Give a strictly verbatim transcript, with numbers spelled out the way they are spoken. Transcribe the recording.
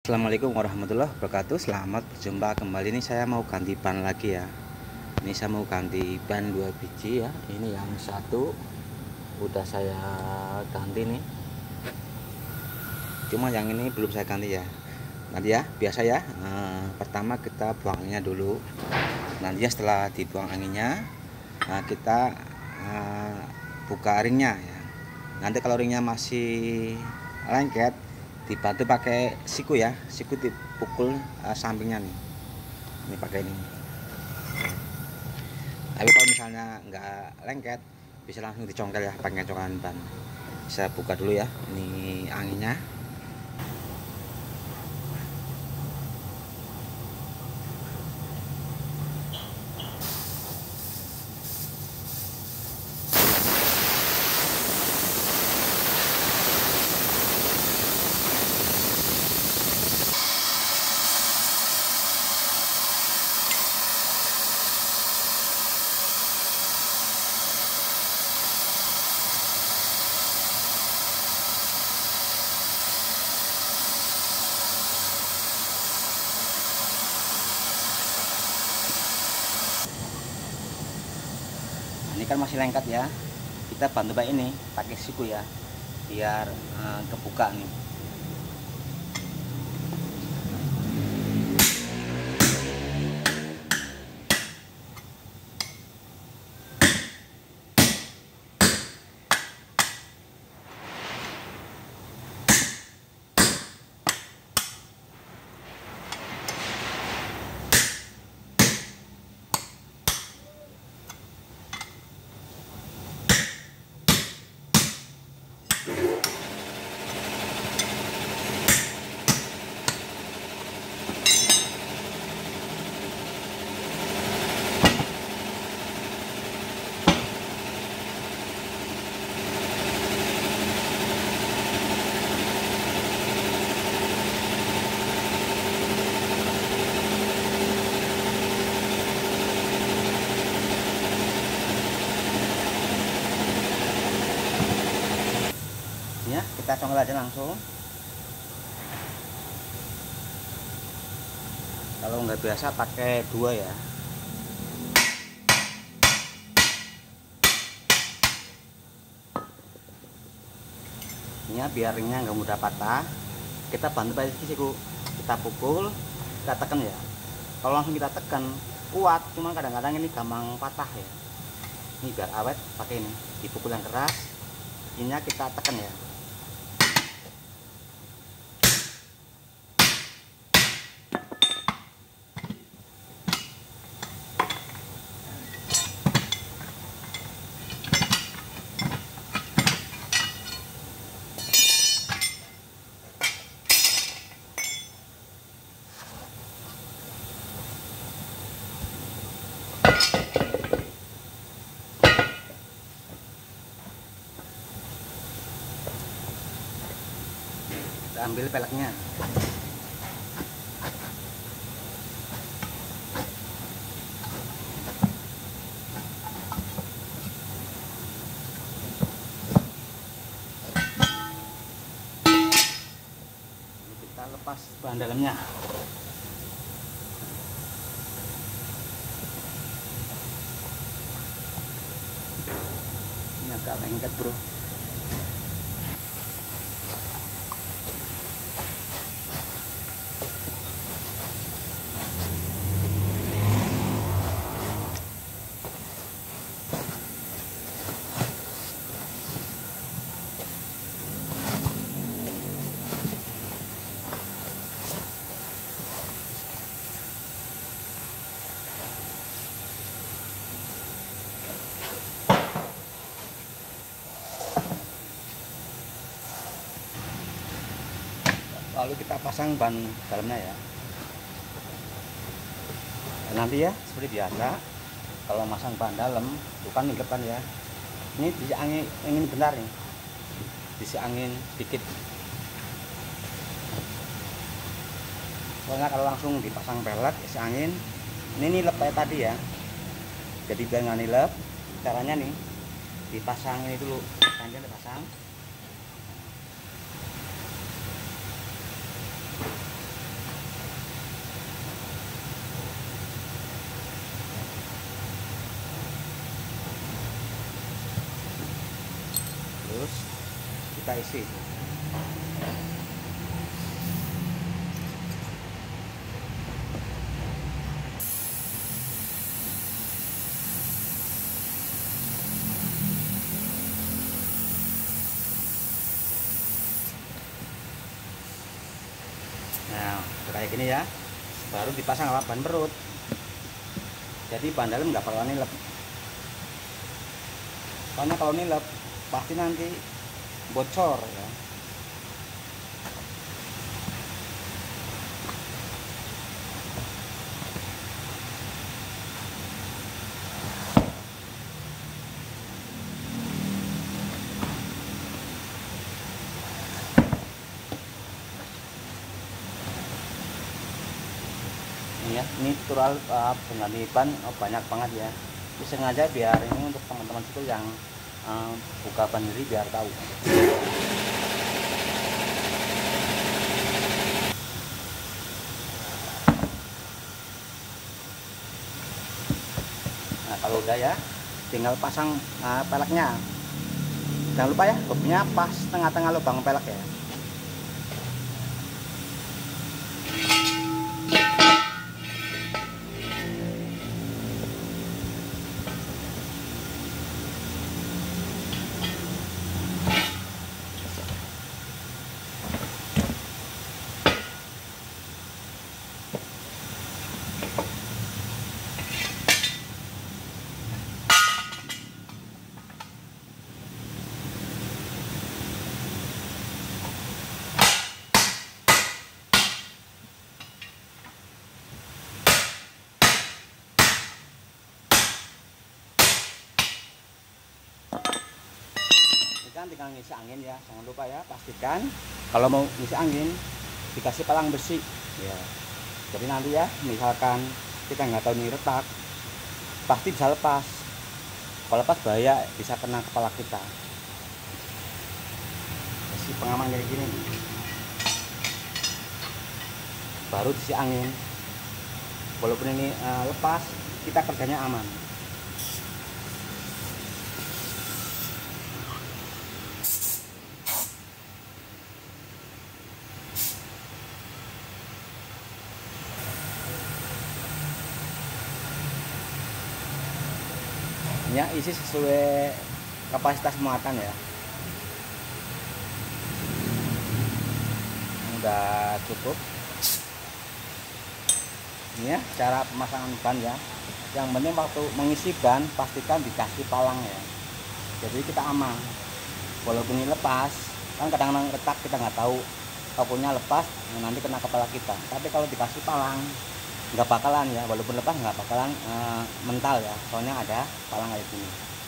Assalamualaikum warahmatullahi wabarakatuh. Selamat berjumpa kembali. Ini saya mau ganti ban lagi ya. Ini saya mau ganti ban dua biji ya. Ini yang satu udah saya ganti nih. Cuma yang ini belum saya ganti ya. Nanti ya, biasa ya. Nah, pertama kita buang anginnya dulu. Nanti ya setelah dibuang anginnya, nah kita uh, buka ringnya ya. Nanti kalau ringnya masih lengket, dibantu pakai siku ya, siku dipukul uh, sampingnya nih, ini pakai ini. Tapi kalau misalnya nggak lengket, bisa langsung dicongkel ya, pakai congkelan ban. Saya buka dulu ya, ini anginnya. Ini kan masih lengket ya, kita bantu pakai ini, pakai siku ya, biar uh, kebuka nih. Ya, kita congkel aja langsung. Kalau nggak biasa pakai dua ya. Ini ya, biar ringnya nggak mudah patah. Kita bantu pakai siku, kita pukul, kita tekan ya. Kalau langsung kita tekan kuat, cuma kadang-kadang ini gampang patah ya. Ini biar awet pakai ini, dipukul yang keras. Ininya kita tekan ya. Kita ambil peleknya. Kita lepas bahan dalamnya. Ini agak lengket bro. Lalu kita pasang ban dalamnya ya. Dan nanti ya seperti biasa, kalau masang ban dalam bukan nilep kan ya. Ini diisi angin, angin bentar nih, diisi angin dikit. Soalnya kalau langsung dipasang pelet isi angin, ini nilep kayak tadi ya. Jadi biar nggak nilep, caranya nih dipasang ini dulu, panjang dipasang. kita isi. Nah, kayak gini ya, baru dipasang alat ban perut. Jadi ban dalam nggak perlu nilep. Soalnya kalau nilep pasti nanti bocor ya. Ya, ini tutorial uh, pengganti ban oh, banyak banget ya. Ini sengaja biar ini untuk teman-teman situ yang uh, buka ban sendiri biar tahu. Nah, kalau udah ya, tinggal pasang uh, peleknya. Jangan lupa ya, bobnya pas tengah-tengah lubang pelek ya. Tinggal ngisi angin ya, jangan lupa ya, pastikan kalau mau ngisi angin dikasih palang besi ya. Jadi nanti ya, misalkan kita nggak tahu ini retak, pasti bisa lepas. Kalau lepas bahaya, bisa kena kepala kita. Kasih pengaman kayak gini, baru diisi angin. Walaupun ini uh, lepas, kita kerjanya aman. Ya, isi sesuai kapasitas muatan ya. Udah cukup. Ini ya cara pemasangan ban ya. Yang penting waktu mengisi ban pastikan dikasih palang ya. Jadi kita aman. Walaupun ini lepas, kan kadang-kadang retak kita nggak tahu. Takutnya lepas nanti kena kepala kita. Tapi kalau dikasih palang nggak bakalan ya, walaupun lepas nggak bakalan e, mental ya, soalnya ada palang kayak gini.